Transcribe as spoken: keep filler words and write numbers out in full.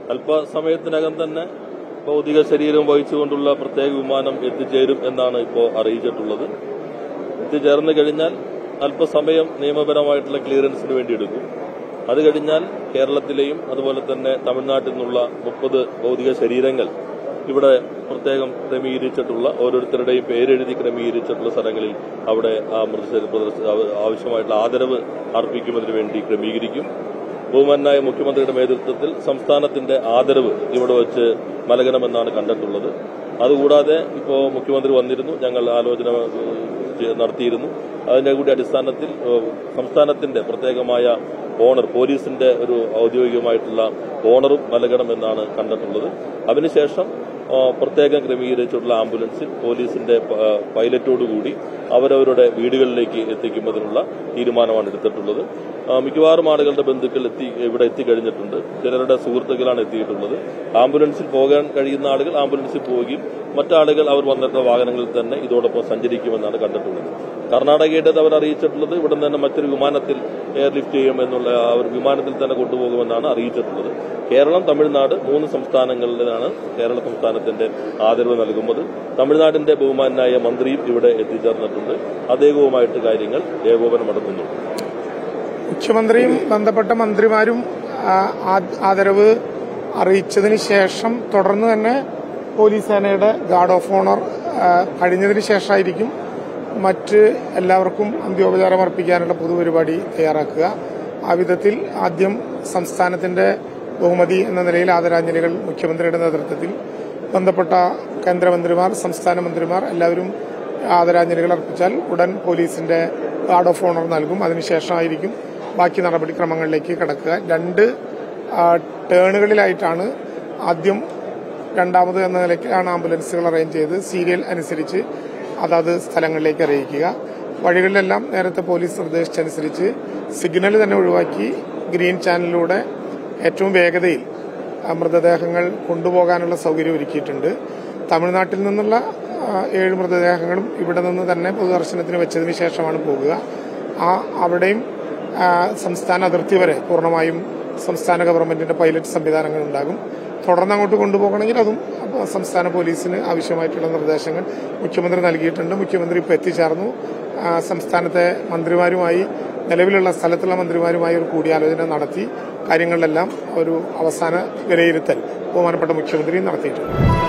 അല്പസമയത്തിനകം തന്നെ ഭൗതിക ശരീരം വഹിച്ചുകൊണ്ടുള്ള പ്രത്യേക വിമാനം എത്തിച്ചേരും എന്നാണ് ഇപ്പോൾ അറിയിച്ചിട്ടുള്ളത്. എത്തിച്ചേർന്ന് കഴിഞ്ഞാൽ അല്പസമയം നിയമപരമായിട്ടുള്ള ക്ലിയറൻസിന് വേണ്ടി എടുക്കും. അത് കഴിഞ്ഞാൽ കേരളത്തിലെയും അതുപോലെ തന്നെ തമിഴ്നാട്ടിൽ നിന്നുള്ള മുപ്പത് ഭൗതിക ശരീരങ്ങൾ ഇവിടെ പ്രത്യേകം ക്രമീകരിച്ചിട്ടുള്ള ഓരോരുത്തരുടെയും പേരെഴുതി ക്രമീകരിച്ചിട്ടുള്ള സ്ഥലങ്ങളിൽ അവിടെ ആ മൃതശരീര ആവശ്യമായിട്ടുള്ള ആദരവ് അർപ്പിക്കുന്നതിന് വേണ്ടി ക്രമീകരിക്കും. ബഹുമാനായ മുഖ്യമന്ത്രിയുടെ നേതൃത്വത്തിൽ സംസ്ഥാനത്തിന്റെ ആദരവ് ഇവിടെ വെച്ച് നൽകണമെന്നാണ് കണ്ടിട്ടുള്ളത്. അതുകൂടാതെ ഇപ്പോൾ മുഖ്യമന്ത്രി വന്നിരുന്നു, ഞങ്ങൾ ആലോചന നടത്തിയിരുന്നു. അതിന്റെ കൂടി അടിസ്ഥാനത്തിൽ സംസ്ഥാനത്തിന്റെ പ്രത്യേകമായ ഓണർ, പോലീസിന്റെ ഒരു ഔദ്യോഗികമായിട്ടുള്ള ഓണറും നൽകണമെന്നാണ് കണ്ടിട്ടുള്ളത്. അതിനുശേഷം പ്രത്യേകം ക്രമീകരിച്ചിട്ടുള്ള ആംബുലൻസിൽ പോലീസിന്റെ പൈലറ്റോടുകൂടി അവരവരുടെ വീടുകളിലേക്ക് എത്തിക്കുന്നതിനുള്ള തീരുമാനമാണ് എടുത്തിട്ടുള്ളത്. മിക്കവാറും ആളുകളുടെ ബന്ധുക്കൾ എത്തി ഇവിടെ എത്തിക്കഴിഞ്ഞിട്ടുണ്ട്. ചിലരുടെ സുഹൃത്തുക്കളാണ് എത്തിയിട്ടുള്ളത്. ആംബുലൻസിൽ പോകാൻ കഴിയുന്ന ആളുകൾ ആംബുലൻസിൽ പോവുകയും മറ്റാളുകൾ അവർ വന്നിട്ടുള്ള വാഹനങ്ങളിൽ തന്നെ ഇതോടൊപ്പം സഞ്ചരിക്കുമെന്നാണ് കണ്ടിട്ടുള്ളത്. കർണാടകയുടേത് അവർ അറിയിച്ചിട്ടുള്ളത് ഇവിടെ തന്നെ മറ്റൊരു വിമാനത്തിൽ എയർലിഫ്റ്റ് ചെയ്യുമെന്നുള്ള അവർ വിമാനത്തിൽ തന്നെ കൊണ്ടുപോകുമെന്നാണ് അറിയിച്ചിട്ടുള്ളത്. കേരളം, തമിഴ്നാട് മൂന്ന് സംസ്ഥാനങ്ങളിലാണ് കേരള സംസ്ഥാനത്തിന്റെ ആദരവ് നൽകുന്നത്. തമിഴ്നാടിന്റെ ബഹുമാനായ മന്ത്രിയും ഇവിടെ എത്തിച്ചേർന്നിട്ടുണ്ട്. അദ്ദേഹവുമായിട്ട് കാര്യങ്ങൾ ഏകോപനം നടത്തുന്നു. മുഖ്യമന്ത്രിയും ബന്ധപ്പെട്ട മന്ത്രിമാരും ആദരവ് അറിയിച്ചതിന് ശേഷം തുടർന്ന് തന്നെ പോലീസ് സേനയുടെ ഗാർഡ് ഓഫ് ഓണർ കഴിഞ്ഞതിന് ശേഷമായിരിക്കും മറ്റ് എല്ലാവർക്കും അന്ത്യോപചാരം അർപ്പിക്കാനുള്ള പൊതുപരിപാടി തയ്യാറാക്കുക. ആ വിധത്തിൽ ആദ്യം സംസ്ഥാനത്തിന്റെ ബഹുമതി എന്ന നിലയിൽ ആദരാഞ്ജലികൾ മുഖ്യമന്ത്രിയുടെ നേതൃത്വത്തിൽ ബന്ധപ്പെട്ട കേന്ദ്രമന്ത്രിമാർ, സംസ്ഥാന മന്ത്രിമാർ എല്ലാവരും ആദരാഞ്ജലികൾ അർപ്പിച്ചാൽ ഉടൻ പോലീസിന്റെ ഗാർഡ് ഓഫ് ഓണർ നൽകും. അതിനുശേഷമായിരിക്കും ബാക്കി നടപടിക്രമങ്ങളിലേക്ക് കടക്കുക. രണ്ട് ടേണുകളിലായിട്ടാണ് ആദ്യം രണ്ടാമത് എന്ന നിലയ്ക്കാണ് ആംബുലൻസുകൾ അറേഞ്ച് ചെയ്ത് സീരിയൽ അനുസരിച്ച് അതാത് സ്ഥലങ്ങളിലേക്ക് അറിയിക്കുക. വഴികളിലെല്ലാം നേരത്തെ പോലീസ് നിർദ്ദേശിച്ചനുസരിച്ച് സിഗ്നൽ തന്നെ ഒഴിവാക്കി ഗ്രീൻ ചാനലിലൂടെ ഏറ്റവും വേഗതയിൽ മൃതദേഹങ്ങൾ കൊണ്ടുപോകാനുള്ള സൗകര്യം ഒരുക്കിയിട്ടുണ്ട്. തമിഴ്നാട്ടിൽ നിന്നുള്ള ഏഴ് മൃതദേഹങ്ങളും ഇവിടെ നിന്ന് തന്നെ പൊതുദർശനത്തിന് വെച്ചതിന് ശേഷമാണ് പോകുക. ആ അവിടെയും സംസ്ഥാന അതിർത്തി വരെ പൂർണ്ണമായും സംസ്ഥാന ഗവൺമെന്റിന്റെ പൈലറ്റ് സംവിധാനങ്ങൾ ഉണ്ടാകും. തുടർന്ന് അങ്ങോട്ട് കൊണ്ടുപോകണമെങ്കിൽ അതും സംസ്ഥാന പോലീസിന് ആവശ്യമായിട്ടുള്ള നിർദ്ദേശങ്ങൾ മുഖ്യമന്ത്രി നൽകിയിട്ടുണ്ട്. മുഖ്യമന്ത്രി ഇപ്പോൾ എത്തിച്ചേർന്നു. സംസ്ഥാനത്തെ മന്ത്രിമാരുമായി, നിലവിലുള്ള സ്ഥലത്തുള്ള മന്ത്രിമാരുമായി ഒരു കൂടിയാലോചന നടത്തി കാര്യങ്ങളിലെല്ലാം ഒരു അവസാന വിലയിരുത്തൽ ബഹുമാനപ്പെട്ട മുഖ്യമന്ത്രി നടത്തിയിട്ടുണ്ട്.